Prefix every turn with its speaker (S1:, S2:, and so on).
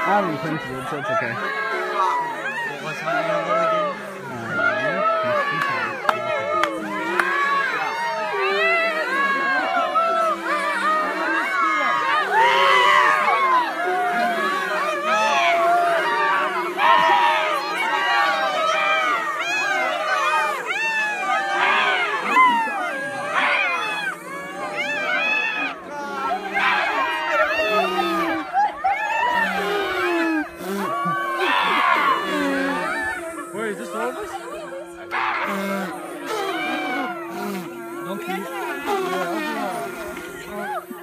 S1: 阿里分级，这个。
S2: 我操，你要不给？Wait, is this all of us? Donkey. Yeah,